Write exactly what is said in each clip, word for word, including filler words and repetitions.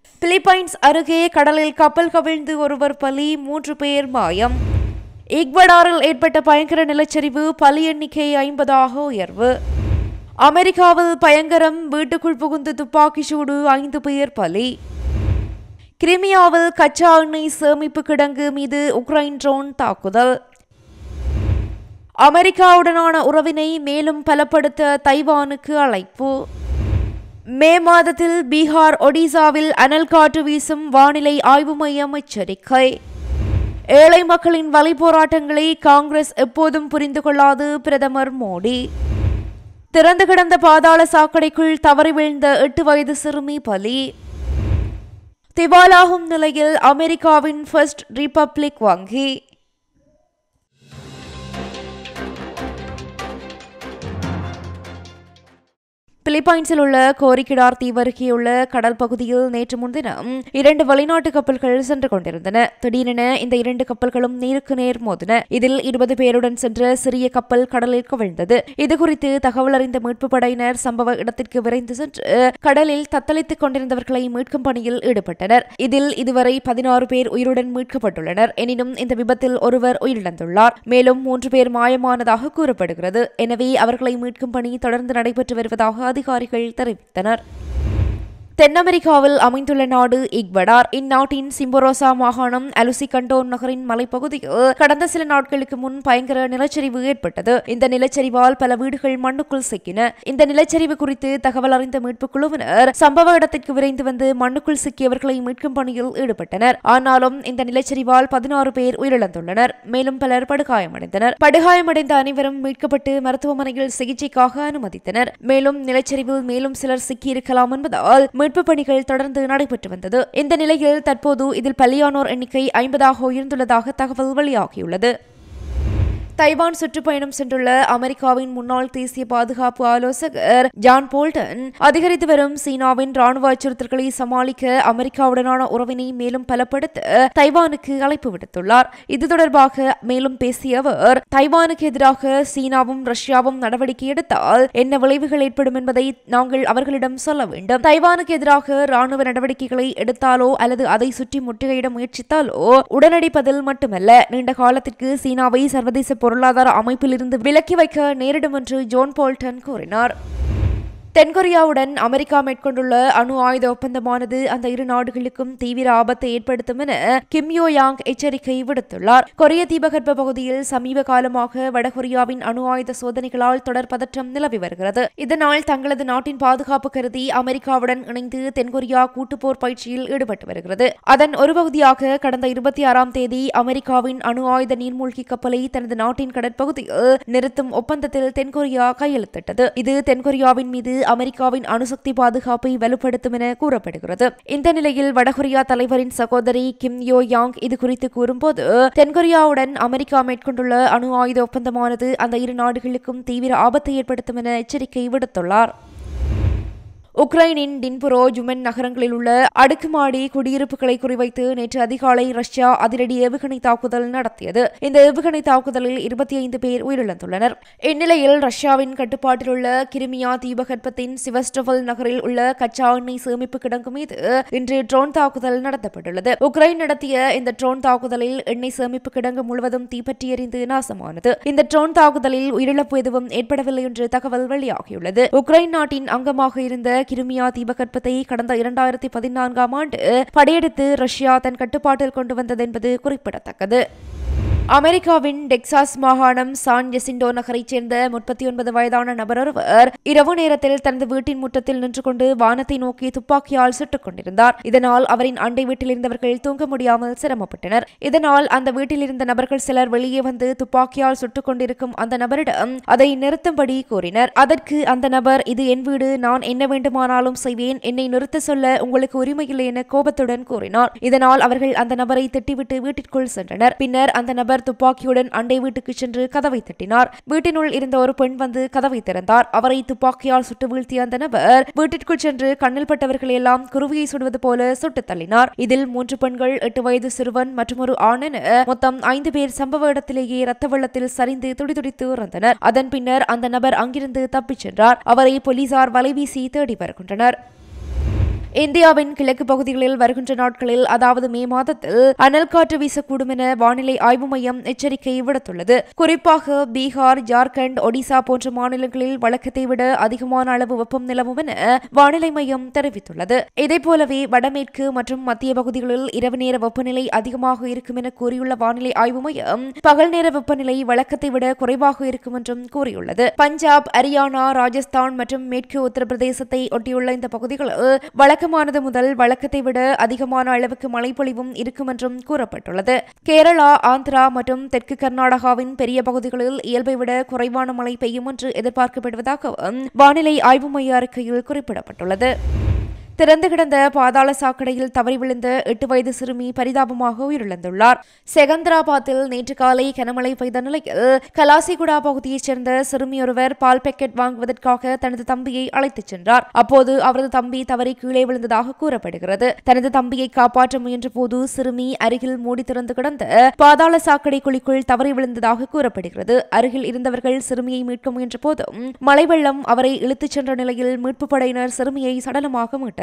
Philippines அருகே கடலில் கப்பல் கவிழ்ந்து ஒருவர் பலி, மூன்று பேர் மாயம். ஈக்வடாரில் ஏற்பட்ட பயங்கர நிலச்சரிவு, பலி எண்ணிக்கை ஐம்பதாக உயர்வு. அமெரிக்காவில் பயங்கரம், வீட்டுக்குள் புகுந்து துப்பாக்கி சூடு, ஐந்து பேர் பலி. கிரிமியாவில் கச்சா எண்ணெய் சேமிப்பு கிடங்கு மீது உக்ரைன் ட்ரோன் தாக்குதல். அமெரிக்காவுடனான உறவினை மேலும் பலப்படுத்த தைவானுக்கு அழைப்பு. மே மாதத்தில் பீகார், ஒடிசாவில் அனல் காற்று வீசும், வானிலை ஆய்வு மையம் எச்சரிக்கை. ஏழை மக்களின் வலை போராட்டங்களை காங்கிரஸ் எப்போதும் புரிந்து கொள்ளாது, பிரதமர் மோடி. திறந்து கிடந்த பாதாள சாக்கடைக்குள் தவறி வீழ்ந்த எட்டு வயது சிறுமி பலி. திவாலாகும் நிலையில் அமெரிக்காவின் ஃபர்ஸ்ட் ரிபப்ளிக் வங்கி. பிலிப்பைன்ஸில் உள்ள கோரிக்கிடார் தீவு அருகேயுள்ள கடல் பகுதியில் நேற்று முன்தினம் இரண்டு வெளிநாட்டு கப்பல்கள் சென்று கொண்டிருந்தன. திடீரென இந்த இரண்டு கப்பல்களும் நேருக்கு நேர் மோதின. இதில் இருபது பேருடன் சென்ற சிறிய கப்பல் கடலில் கவிழ்ந்தது. இதுகுறித்து தகவல் அறிந்த மீட்பு படையினர் சம்பவ இடத்திற்கு விரைந்து சென்று கடலில் தத்தளித்துக் கொண்டிருந்தவர்களை மீட்கும் பணியில் ஈடுபட்டனர். இதில் இதுவரை பதினாறு பேர் உயிருடன் மீட்கப்பட்டுள்ளனர். எனினும் இந்த விபத்தில் ஒருவர் உயிரிழந்துள்ளார். மேலும் மூன்று பேர் மாயமானதாக கூறப்படுகிறது. எனவே அவர்களை மீட்கும் பணி தொடர்ந்து நடைபெற்று வருவதாக அதிகாரிகள் தெரிவித்தனர். தென் அமெரிக்காவில் அமைந்துள்ள நாடு ஈக்வடார். இந்நாட்டின் சிம்போரோசா மாகாணம் அலுசிகண்டோ நகரின் மலைப்பகுதியில் கடந்த சில நாட்களுக்கு முன் பயங்கர நிலச்சரிவு ஏற்பட்டது. இந்த நிலச்சரிவால் பல வீடுகள் மண்ணுக்குள் சிக்கின. இந்த நிலச்சரிவு குறித்து தகவல் அறிந்த மீட்புக் குழுவினர் சம்பவ இடத்திற்கு விரைந்து வந்து மண்ணுக்குள் சிக்கியவர்களை மீட்கும் பணியில் ஈடுபட்டனர். ஆனாலும் இந்த நிலச்சரிவால் பதினாறு பேர் உயிரிழந்துள்ளனர். மேலும் பலர் படுகாயமடைந்தனர். படுகாயமடைந்த அனைவரும் மீட்கப்பட்டு மருத்துவமனையில் சிகிச்சைக்காக அனுமதித்தனர். மேலும் நிலச்சரிவில் மேலும் சிலர் சிக்கியிருக்கலாம் என்பதால் மீட்பு பணிகள் தொடர்ந்து நடைபெற்று வந்தது. இந்த நிலையில் தற்போது இதில் பலியானோர் எண்ணிக்கை ஐம்பதாக உயர்ந்துள்ளதாக தகவல் வெளியாகியுள்ளது. தைவான் சுற்றுப்பயணம் சென்றுள்ள அமெரிக்காவின் முன்னாள் தேசிய பாதுகாப்பு ஆலோசகர் ஜான் போல்டன் அதிகரித்து வரும் சீனாவின் ராணுவ அச்சுறுத்தல்களை சமாளிக்க அமெரிக்காவுடனான உறவினை மேலும் பலப்படுத்த தைவானுக்கு அழைப்பு விடுத்துள்ளார். இது தொடர்பாக மேலும் பேசிய அவர், தைவானுக்கு எதிராக சீனாவும் ரஷ்யாவும் நடவடிக்கை எடுத்தால் என்ன விளைவுகள் ஏற்படும் என்பதை நாங்கள் அவர்களிடம் சொல்ல வேண்டும். தைவானுக்கு எதிராக ராணுவ நடவடிக்கைகளை எடுத்தாலோ அல்லது அதை சுற்றி முற்றுகையிட முயற்சித்தாலோ உடனடி பதில் மட்டுமல்ல, நீண்ட காலத்திற்கு சீனாவை சர்வதேச பொருளாதார அமைப்பில் இருந்து விலக்கி வைக்க நேரிடும் என்று ஜோன் போல்டன் கூறினார். தென்கொரியாவுடன் அமெரிக்கா மேற்கொண்டுள்ள அணு ஆயுத ஒப்பந்தமானது அந்த இரு நாடுகளுக்கும் தீவிர ஆபத்தை ஏற்படுத்தும் என கிம் யோ யாங் எச்சரிக்கை விடுத்துள்ளார். கொரிய தீபகற்ப பகுதியில் சமீப காலமாக வடகொரியாவின் அணு ஆயுத சோதனைகளால் தொடர் பதற்றம் நிலவி வருகிறது. இதனால் தங்களது நாட்டின் பாதுகாப்பு கருதி அமெரிக்காவுடன் இணைந்து தென்கொரியா கூட்டுப்போர் பயிற்சியில் ஈடுபட்டு வருகிறது. அதன் ஒரு பகுதியாக கடந்த இருபத்தி ஆறாம் தேதி அமெரிக்காவின் அணு ஆயுத நீர்மூழ்கி கப்பலை தனது நாட்டின் கடற்பகுதியில் நிறுத்தும் ஒப்பந்தத்தில் தென்கொரியா கையெழுத்திட்டது. இது தென்கொரியாவின் மீது அமெரிக்காவின் அணுசக்தி பாதுகாப்பை வலுப்படுத்தும் என கூறப்படுகிறது. இந்த நிலையில் வடகொரியா தலைவரின் சகோதரி கிம் யோ யாங் இது குறித்து கூறும்போது, தென்கொரியாவுடன் அமெரிக்கா மேற்கொண்டுள்ள அணு ஆயுத ஒப்பந்தமானது அந்த இரு நாடுகளுக்கும் தீவிர ஆபத்தை ஏற்படுத்தும் என எச்சரிக்கை விடுத்துள்ளார். உக்ரைனின் டின்புரோ, ஜுமென் நகரங்களில் உள்ள அடுக்குமாடி குடியிருப்புகளை குறிவைத்து நேற்று அதிகாலை ரஷ்யா அதிரடி ஏவுகணை தாக்குதல் நடத்தியது. இந்த ஏவுகணை தாக்குதலில் இருபத்தி ஐந்து பேர் உயிரிழந்துள்ளனர். இந்நிலையில் ரஷ்யாவின் கட்டுப்பாட்டில் உள்ள கிரிமியா தீபகற்பத்தின் சிவஸ்டோவல் நகரில் உள்ள கச்சா எண்ணெய் சேமிப்பு கிடங்கு மீது இன்று ட்ரோன் தாக்குதல் நடத்தப்பட்டுள்ளது. உக்ரைன் நடத்திய இந்த ட்ரோன் தாக்குதலில் எண்ணெய் சேமிப்பு கிடங்கு முழுவதும் தீப்பற்றி எரிந்து நாசமானது. இந்த ட்ரோன் தாக்குதலில் உயிரிழப்பு எதுவும் ஏற்படவில்லை என்று தகவல் வெளியாகியுள்ளது. உக்ரைன் நாட்டின் அங்கமாக இருந்த கிரிமியா தீபகற்பத்தை கடந்த இரண்டாயிரத்தி பதினான்காம் ஆண்டு படையெடுத்து ரஷ்யா தன் கட்டுப்பாட்டில் கொண்டு வந்தது என்பது குறிப்பிடத்தக்கது. அமெரிக்காவின் டெக்சாஸ் மாகாணம் சான் ஜெசிண்டோ நகரைச் சேர்ந்த முப்பத்தி ஒன்பது வயதான நபர் ஒருவர் இரவு நேரத்தில் தனது வீட்டின் முற்றத்தில் நின்று கொண்டு வானத்தை நோக்கி துப்பாக்கியால் சுட்டுக் கொண்டிருந்தார். இதனால் அவரின் அண்டை வீட்டில் இருந்தவர்கள் தூங்க முடியாமல் சிரமப்பட்டனர். இதனால் அந்த வீட்டில் இருந்த நபர்கள் சிலர் வெளியே வந்து துப்பாக்கியால் சுட்டுக் கொண்டிருக்கும் அந்த நபரிடம் அதை நிறுத்தும்படி கூறினர். அதற்கு அந்த நபர், இது என் வீடு, நான் என்ன வேண்டுமானாலும் செய்வேன், என்னை நிறுத்த சொல்ல உங்களுக்கு உரிமையில்லை என கோபத்துடன் கூறினார். இதனால் அவர்கள் அந்த நபரை திட்டிவிட்டு வீட்டிற்குள் சென்றனர். பின்னர் அந்த நபர் துப்பாக்கியுடன் அண்டை வீட்டுக்கு சென்று கதவை தட்டினார். வீட்டினுள் இருந்த ஒரு பெண் வந்து கதவை திறந்தார். அவரை துப்பாக்கியால் சுட்டு வீழ்த்திய அந்த நபர் வீட்டிற்குள் சென்று கண்ணில் பட்டவர்கள் எல்லாம் குருவியை சுடுவது போல சுட்டு தள்ளினார். இதில் மூன்று பெண்கள், எட்டு வயது சிறுவன் மற்றும் ஒரு ஆண் என மொத்தம் ஐந்து பேர் சம்பவ இடத்திலேயே ரத்த வெள்ளத்தில் சரிந்து துடிதுடித்து இறந்தனர். அதன் பின்னர் அந்த நபர் அங்கிருந்து தப்பிச் சென்றார். அவரை போலீசார் வலைவீசி தேடி வருகின்றனர். இந்தியாவின் கிழக்கு பகுதிகளில் வருகின்ற நாட்களில் அதாவது மே மாதத்தில் அனல் காற்று வீசக்கூடும் என வானிலை ஆய்வு மையம் எச்சரிக்கை விடுத்துள்ளது. குறிப்பாக பீகார், ஜார்க்கண்ட், ஒடிசா போன்ற மாநிலங்களில் வழக்கத்தை விட அதிகமான அளவு வெப்பம் நிலவும் என வானிலை மையம் தெரிவித்துள்ளது. இதேபோலவே வடமேற்கு மற்றும் மத்திய பகுதிகளில் இரவு நேர வெப்பநிலை அதிகமாக இருக்கும் என கூறியுள்ள வானிலை ஆய்வு மையம் பகல் நேர வெப்பநிலை வழக்கத்தை விட குறைவாக இருக்கும் என்றும் கூறியுள்ளது. பஞ்சாப், ஹரியானா, ராஜஸ்தான் மற்றும் மேற்கு உத்தரப்பிரதேசத்தை ஒட்டியுள்ள இந்த பகுதிகளில் வழக்கமானது முதல் வழக்கத்தை விட அதிகமான அளவுக்கு மழைப்பொழிவும் இருக்கும் என்றும் கூறப்பட்டுள்ளது. கேரளா, ஆந்திரா மற்றும் தெற்கு கர்நாடகாவின் பெரிய பகுதிகளில் இயல்பை விட குறைவான மழை பெய்யும் என்று எதிர்பார்க்கப்படுவதாகவும் வானிலை ஆய்வு மைய அறிக்கையில் குறிப்பிடப்பட்டுள்ளது. திறந்து கிடந்த பாதாள சாக்கடையில் தவறி விழுந்த எட்டு வயது சிறுமி பரிதாபமாக உயிரிழந்துள்ளார். செகந்திராபாத்தில் நேற்று காலை கனமழை பெய்த நிலையில் கலாசிகுடா பகுதியைச் சேர்ந்த சிறுமி ஒருவர் பால் பாக்கெட் வாங்குவதற்காக தனது தம்பியை அழைத்துச் சென்றார். அப்போது அவரது தம்பி தவறி கீழே விழுந்ததாக கூறப்படுகிறது. தனது தம்பியை காப்பாற்ற முயன்ற போது சிறுமி அருகில் மூடி திறந்து கிடந்த பாதாள சாக்கடை குழிக்குள் தவறி விழுந்ததாக கூறப்படுகிறது. அருகில் இருந்தவர்கள் சிறுமியை மீட்க முயன்ற போதும் மழை வெள்ளம் அவரை இழுத்துச் சென்ற நிலையில் மீட்புப் படையினர் சிறுமியை சடலமாக மீட்டனர்.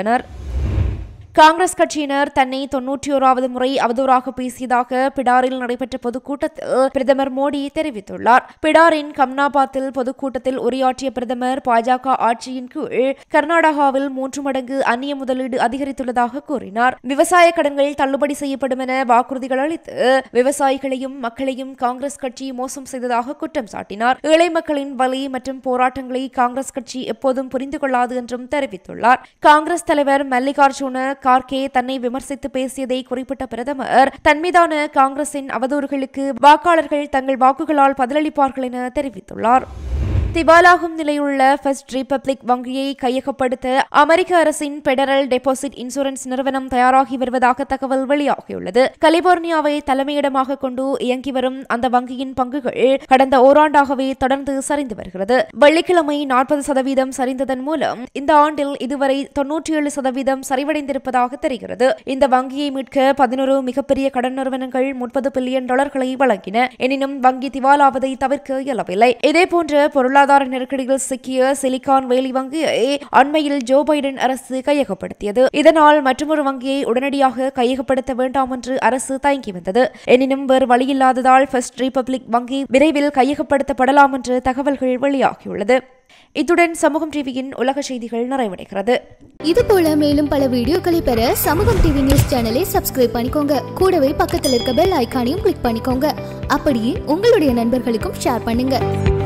காங்கிரஸ் கட்சியினர் தன்னை தொன்னூற்றி ஓராவது முறை அவதூறாக பேசியதாக பிடாரில் நடைபெற்ற பொதுக்கூட்டத்தில் பிரதமர் மோடி தெரிவித்துள்ளார். பிடாரின் கம்னாபாத்தில் பொதுக்கூட்டத்தில் உரையாற்றிய பிரதமர் பாஜக ஆட்சியின் கீழ் கர்நாடகாவில் மூன்று மடங்கு அந்நிய முதலீடு அதிகரித்துள்ளதாக கூறினார். விவசாய கடன்கள் தள்ளுபடி செய்யப்படும் என வாக்குறுதிகள் அளித்து விவசாயிகளையும் மக்களையும் காங்கிரஸ் கட்சி மோசம் செய்ததாக குற்றம் சாட்டினார். ஏழை மக்களின் வலி மற்றும் போராட்டங்களை காங்கிரஸ் கட்சி எப்போதும் புரிந்து கொள்ளாது என்றும் தெரிவித்துள்ளார். காங்கிரஸ் தலைவர் மல்லிகார்ஜுன கார்கே தன்னை விமர்சித்து பேசியதை குறிப்பிட்ட பிரதமர் தன் மீதான காங்கிரசின் அவதூறுகளுக்கு வாக்காளர்கள் தங்கள் வாக்குகளால் பதிலளிப்பார்கள் என தெரிவித்துள்ளார். திவாலாகும் நிலையுள்ள ஃபர்ஸ்ட் ரிபப்ளிக் வங்கியை கையகப்படுத்த அமெரிக்க அரசின் பெடரல் டெபாசிட் இன்சூரன்ஸ் நிறுவனம் தயாராகி வருவதாக தகவல் வெளியாகியுள்ளது. கலிபோர்னியாவை தலைமையிடமாக கொண்டு இயங்கி வரும் அந்த வங்கியின் பங்குகள் கடந்த ஓராண்டாகவே தொடர்ந்து சரிந்து வருகிறது. வெள்ளிக்கிழமை நாற்பது சதவீதம் சரிந்ததன் மூலம் இந்த ஆண்டில் இதுவரை தொன்னூற்றி ஏழு சதவீதம் சரிவடைந்திருப்பதாக தெரிகிறது. இந்த வங்கியை மீட்க பதினோரு மிகப்பெரிய கடன் நிறுவனங்கள் முப்பது பில்லியன் டாலர்களை வழங்கின. எனினும் வங்கி திவாலாவதை தவிர்க்க இயலவில்லை. இதேபோன்ற பொருளாதார பொருளாதார நெருக்கடியில் சிக்கிய சிலிகான் வேலி வங்கியை அண்மையில் ஜோ பைடன் அரசு கையகப்படுத்தியது. இதனால் மற்றொரு வங்கியை உடனடியாக கையகப்படுத்த வேண்டாம் என்று அரசு தயங்கி வந்தது. எனினும் வேறு வழியில்லாததால் ஃபர்ஸ்ட் ரிபப்ளிக் வங்கி விரைவில் கையகப்படுத்தப்படலாம் என்று தகவல்கள் வெளியாகியுள்ளது. இத்துடன் சமூகம் டிவியின் உலக செய்திகள் நிறைவடைகிறது. இதுபோல மேலும் பல வீடியோக்களை பெற சமூகம் டிவி நியூஸ் சேனலை சப்ஸ்கிரைப் பண்ணிக்கோங்க. கூடவே பக்கத்தில் இருக்க பெல் ஐகானையும் கிளிக் பண்ணிக்கோங்க. அப்படியே உங்களுடைய நண்பர்களுக்கும் ஷேர் பண்ணுங்க.